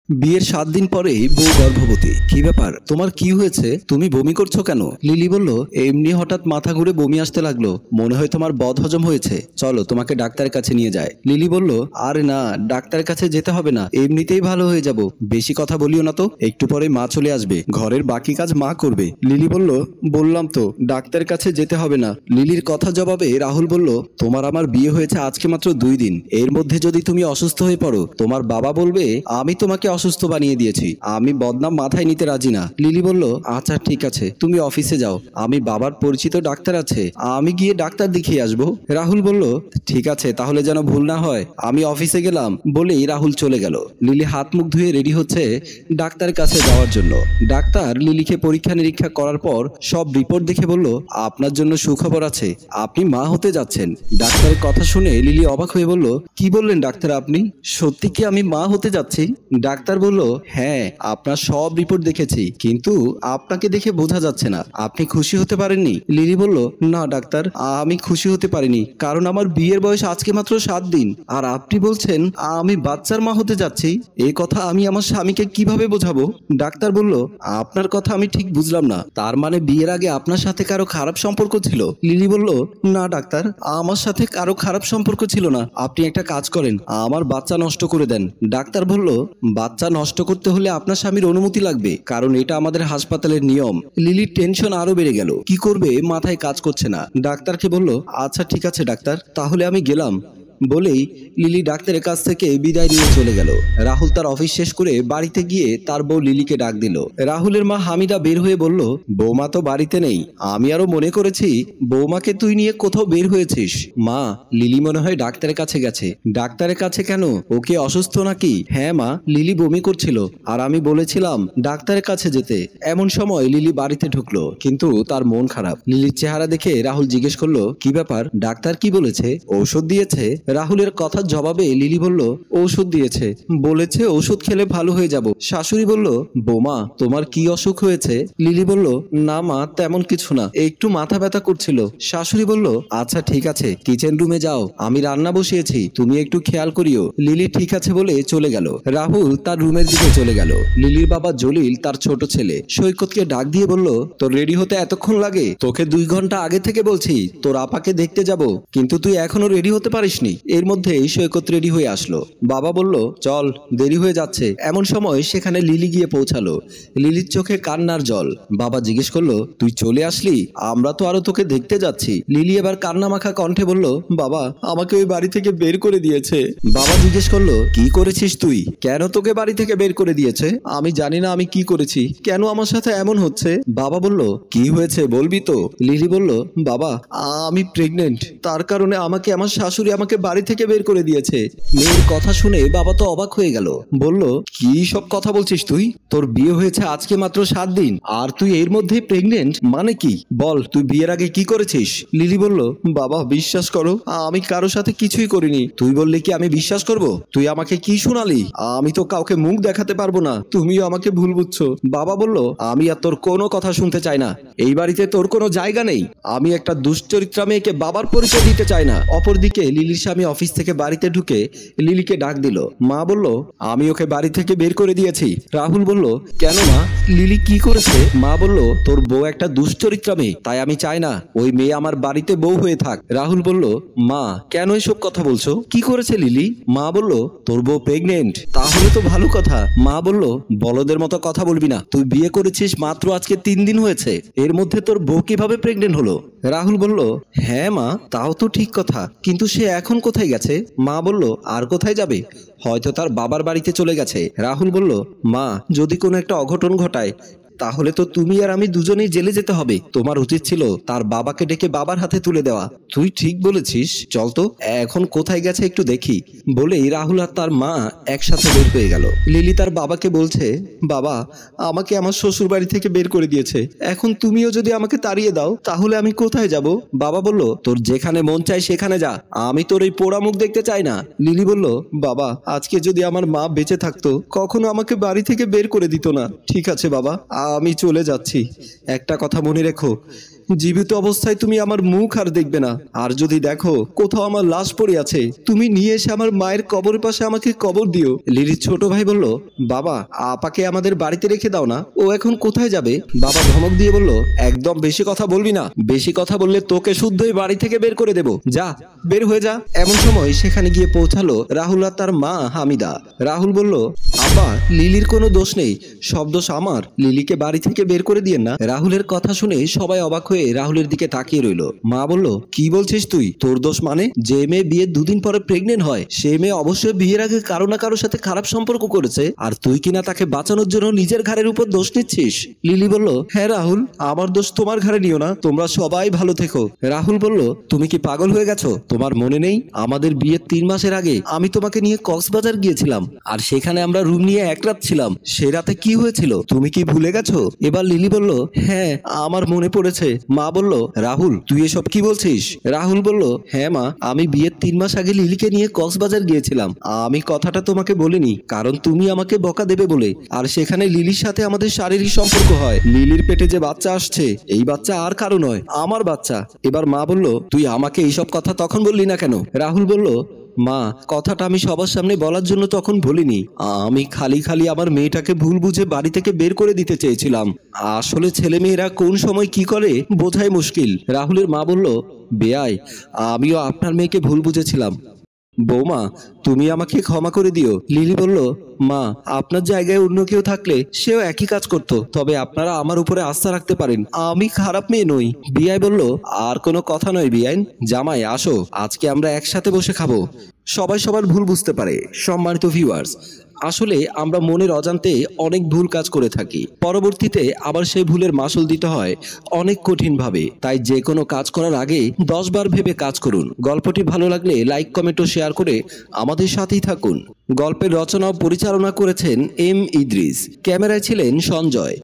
বিয়ের 7 দিন পরেই বউ গর্ভবতী। কি ব্যাপার, তোমার কি হয়েছে? তুমি বমি করছো কেন? লিলি বলল, এমনি হঠাৎ মাথা ঘুরে বমি আসতে লাগলো, মনে হয় তোমার বদহজম হয়েছে, চলো তোমাকে ডাক্তারের কাছে নিয়ে যায়। লিলি বলল, আরে না, ডাক্তারের কাছে যেতে হবে না, এমনিতেই ভালো হয়ে যাব। বেশি কথা বলিও না তো, একটু পরে মা চলে আসবে, ঘরের বাকি কাজ মা করবে। লিলি বলল, বললাম তো ডাক্তারের কাছে যেতে হবে না। লিলির কথা জবাবে রাহুল বলল, তোমার আমার বিয়ে হয়েছে আজকে মাত্র 2 দিন, এর মধ্যে যদি তুমি অসুস্থ হয়ে পড়ো তোমার বাবা বলবে আমি তোমাকে অসুস্থ বানিয়ে দিয়েছি। আমি বদনাম মাথায় নিতে রাজি না। লিলি বলল, আচ্ছা ঠিক আছে, তুমি অফিসে যাও, আমি বাবার পরিচিত ডাক্তার আছে, আমি গিয়ে ডাক্তার দেখিয়ে আসবো। রাহুল বলল, ঠিক আছে, তাহলে যেন ভুল না হয়, আমি অফিসে গেলাম বলেই রাহুল চলে গেল। লিলি হাত মুখ ধুয়ে রেডি হচ্ছে ডাক্তারের কাছে যাওয়ার জন্য। ডাক্তার লিলিকে পরীক্ষা নিরীক্ষা করার পর সব রিপোর্ট দেখে বলল, আপনার জন্য সুখবর আছে, আপনি মা হতে যাচ্ছেন। ডাক্তারের কথা শুনে লিলি অবাক হয়ে বলল, কি বললেন ডাক্তার আপনি? সত্যি কি আমি মা হতে যাচ্ছি? ডাক্তার বলল, হ্যাঁ, আপনার সব রিপোর্ট দেখেছি, কিন্তু আপনাকে দেখে বোঝা যাচ্ছে না, আপনি খুশি হতে পারেননি। লিলি বলল, না ডাক্তার, আমি খুশি হতে পারিনি, কারণ আমার বিয়ের বয়স আজকে মাত্র 7 দিন, আর আপনি বলছেন আমি বাচ্চার মা হতে যাচ্ছি। এই কথা আমি আমার স্বামীকে কিভাবে বোঝাবো? ডাক্তার বলল, আপনার কথা আমি ঠিক বুঝলাম না, তার মানে বিয়ের আগে আপনার সাথে কারো খারাপ সম্পর্ক ছিল? লিলি বলল, না ডাক্তার, আমার সাথে কারো খারাপ সম্পর্ক ছিল না, আপনি একটা কাজ করেন, আমার বাচ্চা নষ্ট করে দেন। ডাক্তার বলল, বাচ্চা নষ্ট করতে হলে আপনার স্বামীর অনুমতি লাগবে, কারণ এটা আমাদের হাসপাতালের নিয়ম। লিলির টেনশন আরো বেড়ে গেল, কি করবে মাথায় কাজ করছে না। ডাক্তারকে বলল, আচ্ছা ঠিক আছে ডাক্তার, তাহলে আমি গেলাম বলেই লিলি ডাক্তারের কাছ থেকে বিদায় নিয়ে চলে গেল। রাহুল তার অফিস শেষ করে বাড়িতে গিয়ে তার বউ লিলিকে ডাক দিল। রাহুলের মা হামিদা বের হয়ে বলল, বৌমা তো বাড়িতে নেই, আমি আরো মনে করেছি বৌমাকে তুই নিয়ে কোথাও বের হয়েছিস। মা, লিলি মনে হয় ডাক্তারের কাছে গেছে। ডাক্তারের কাছে কেন, ওকে অসুস্থ নাকি? হ্যাঁ মা, লিলি বমি করছিল, আর আমি বলেছিলাম ডাক্তারের কাছে যেতে। এমন সময় লিলি বাড়িতে ঢুকলো, কিন্তু তার মন খারাপ। লিলির চেহারা দেখে রাহুল জিজ্ঞেস করলো, কি ব্যাপার, ডাক্তার কি বলেছে? ঔষধ দিয়েছে? রাহুলের কথার জবাবে লিলি বলল, ঔষধ দিয়েছে, বলেছে ওষুধ খেলে ভালো হয়ে যাব। শাশুড়ি বলল, বোমা তোমার কি অসুখ হয়েছে? লিলি বলল, না মা, তেমন কিছু না, একটু মাথা ব্যথা করছিল। শাশুড়ি বলল, আচ্ছা ঠিক আছে, কিচেন রুমে যাও, আমি রান্না বসিয়েছি, তুমি একটু খেয়াল করিও। লিলি ঠিক আছে বলে চলে গেল। রাহুল তার রুমের দিকে চলে গেল। লিলির বাবা জলিল তার ছোট ছেলে সৈকতকে ডাক দিয়ে বলল, তোর রেডি হতে এতক্ষণ লাগে? তোকে 2 ঘন্টা আগে থেকে বলছি তোর আপাকে দেখতে যাব, কিন্তু তুই এখনো রেডি হতে পারিসনি। এর মধ্যেই সৈকত রেডি হয়ে আসলো। বাবা বলল, চল, দেরি হয়ে যাচ্ছে। এমন সময় সেখানে লিলি গিয়ে পৌঁছালো। লিলির চোখে কান্নার জল। বাবা জিজ্ঞেস করলো, তুই চলে আসলি, আমরা তো আরো তোকে দেখতে যাচ্ছি। লিলি এবার কান্না মাখা কণ্ঠে বলল, বাবা, আমাকে ওই বাড়ি থেকে বের করে দিয়েছে। বাবা জিজ্ঞেস করলো, কি করেছিস তুই? কেন তোকে বাড়ি থেকে বের করে দিয়েছে? আমি জানি না আমি কি করেছি, কেন আমার সাথে এমন হচ্ছে? বাবা বলল, কি হয়েছে বলবি তো? লিলি বলল, বাবা, আমি প্রেগনেন্ট, তার কারণে আমাকে আমার শাশুড়ি আমাকে বাড়ি থেকে বের করে দিয়েছে। মেয়ের কথা শুনে বাবা তো অবাক হয়ে গেল। বলল, কি সব কথা বলছিস তুই? তোর বিয়ে হয়েছে আজকে মাত্র 7 দিন, আর তুই এর মধ্যেই প্রেগনেন্ট? মানে কি, বল, তুই বিয়ের আগে কি করেছিস? লিলি বলল, বাবা বিশ্বাস করো, আমি কারো সাথে কিছুই করিনি। তুই বললে কি আমি বিশ্বাস করব? তুই আমাকে কি শোনালি? আমি তো কাউকে মুখ দেখাতে পারবো না, তুমিও আমাকে ভুল বুঝছো। বাবা বলল, আমি আর তোর কোনো কথা শুনতে চাই না, এই বাড়িতে তোর কোনো জায়গা নেই। আমি একটা দুশ্চরিত্রা মেয়েকে বাবার পরিচয় দিতে চাই না। অপরদিকে লিলির স্বামী অফিস থেকে বাড়িতে ঢুকে লিলিকে ডাক দিল। মা বলল, আমি ওকে বাড়ি থেকে বের করে দিয়েছি। রাহুল বলল, কেন মা, লিলি কি করেছে? মা বলল, তোর বউ একটা দুশ্চরিত্রা মেয়ে, তাই আমি চাই না ওই মেয়ে আমার বাড়িতে বউ হয়ে থাক। রাহুল বলল, মা কেন এসব কথা বলছো? কি করেছে লিলি? মা বলল, তোর বউ প্রেগনেন্ট। তাহলে তো ভালো কথা। মা বলল, বলদের মতো কথা বলবি না, তুই বিয়ে করেছিস মাত্র আজকে 3 দিন হয়েছে, এর মধ্যে তোর বউ কিভাবে প্রেগনেন্ট হলো? রাহুল বলল, হ্যাঁ মা, তাও তো ঠিক কথা, কিন্তু সে এখন কোথায় গেছে? মা বলল, আর কোথায় যাবে, হয়তো তার বাবার বাড়িতে চলে গেছে। রাহুল বলল, মা, যদি কোনো একটা অঘটন ঘটায় তাহলে তো তুমি আর আমি দুজনেই জেলে যেতে হবে, তোমার উচিত ছিল তার বাবাকে ডেকে বাবার হাতে তুলে দেওয়া। তুই ঠিক বলেছিস, চল তো এখন কোথায় গেছে একটু দেখি। বলেই রাহুল আর তার মা একসাথে বের হয়ে গেল। লিলি তার বাবাকে বলছে, বাবা, আমাকে আমার শ্বশুর বাড়ি থেকে বের করে দিয়েছে, এখন তুমিও যদি আমাকে তাড়িয়ে দাও তাহলে আমি কোথায় যাব? বাবা বলল, তোর যেখানে মন চায় সেখানে যা, আমি তোর এই পোড়া মুখ দেখতে চাই না। লিলি বলল, বাবা, আজকে যদি আমার মা বেঁচে থাকতো কখনো আমাকে বাড়ি থেকে বের করে দিত না। ঠিক আছে বাবা, আমি চলে যাচ্ছি, একটা কথা মনে রেখো, জীবিত অবস্থায় তুমি আমার মুখ আর দেখবে না, আর যদি দেখো কোথাও আমার লাশ পড়ে আছে তুমি নিয়ে এসে আমার মায়ের কবরের পাশে আমাকে কবর দিও। লিলির ছোট ভাই বলল, বাবা আপাকে আমাদের বাড়িতে রেখে দাও না, ও এখন কোথায় যাবে? বাবা ধমক দিয়ে বলল, একদম বেশি কথা বলবি না, বেশি কথা বললে তোকে শুদ্ধই বাড়ি থেকে বের করে দেব, যা বের হয়ে যা। এমন সময় সেখানে গিয়ে পৌঁছালো রাহুল আর তার মা হামিদা। রাহুল বলল, আপা লিলির কোনো দোষ নেই, সব দোষ আমার, লিলিকে বাড়ি থেকে বের করে দিয়েন না। রাহুলের কথা শুনে সবাই অবাক হয়ে রাহুলের দিকে তাকিয়ে রইল। মা বলল, কি বলছিস তুই? তোর দোষ মানে? যে মেয়ে বিয়ের দুদিন পরে প্রেগনেন্ট হয় সে মেয়ে অবশ্যই বিয়ের আগে কারো না কারোর সাথে খারাপ সম্পর্ক করেছে, আর তুই কিনা তাকে বাঁচানোর জন্য নিজের ঘাড়ের উপর দোষ নিচ্ছিস। লিলি বলল, হ্যাঁ রাহুল, আমার দোষ তোমার ঘাড়ে নিও না, তোমরা সবাই ভালো থেকো। রাহুল বলল, তুমি কি পাগল হয়ে গেছো? তোমার মনে নেই আমাদের বিয়ের 3 মাসের আগে আমি তোমাকে নিয়ে কক্সবাজার গিয়েছিলাম, আর সেখানে আমরা রুম নিয়ে এক রাত ছিলাম, সে রাতে কি হয়েছিল তুমি কি ভুলে গেছো? এবার লিলি বলল, হ্যাঁ আমার মনে পড়েছে। মা বলল, রাহুল তুই এসব কি বলছিস? রাহুল বলল, হ্যাঁ মা, আমি বিয়ের 3 মাস আগে লিলিকে নিয়ে কক্সবাজার গিয়েছিলাম। আমি কথাটা তোমাকে বলিনি কারণ তুমি আমাকে বকা দেবে বলে, আর সেখানে লিলির সাথে আমাদের শারীরিক সম্পর্ক হয়। লিলির পেটে যে বাচ্চা আসছে এই বাচ্চা আর কারো নয়, আমার বাচ্চা। এবার মা বলল, তুই আমাকে এইসব কথা তখন বললি না কেন? রাহুল বলল, মা কথাটা আমি সবার সামনে বলার জন্য তখন বলিনি, আমি খালি খালি আমার মেয়েটাকে ভুল বুঝে বাড়ি থেকে বের করে দিতে চেয়েছিলাম। আসলে ছেলে মেয়েরা কোন সময় কি করে বোঝাই মুশকিল। রাহুলের মা বলল, বেয়াই আমিও আপনার মেয়েকে ভুল বুঝেছিলাম, বৌমা তুমি আমাকে ক্ষমা করে দিও। লিলি বলল, মা আপনার জায়গায় অন্য কেউ থাকলে সেও একই কাজ করত, তবে আপনারা আমার উপরে আস্থা রাখতে পারেন, আমি খারাপ মেয়ে নই। বিআই বলল, আর কোনো কথা নয় বিআইন, জামাই আসো আজকে আমরা একসাথে বসে খাবো। সবাই সবার ভুল বুঝতে পারে। সম্মানিত ভিউয়ার্স, আসলে আমরা মনের অজান্তে অনেক ভুল কাজ করে থাকি, পরবর্তীতে আবার সেই ভুলের মাসুল দিতে হয় অনেক কঠিনভাবে। তাই যে কোনো কাজ করার আগে 10 বার ভেবে কাজ করুন। গল্পটি ভালো লাগলে লাইক কমেন্ট ও শেয়ার করে আমাদের সাথেই থাকুন। গল্পের রচনা ও পরিচালনা করেছেন এম ইদ্রিস, ক্যামেরায় ছিলেন সঞ্জয়।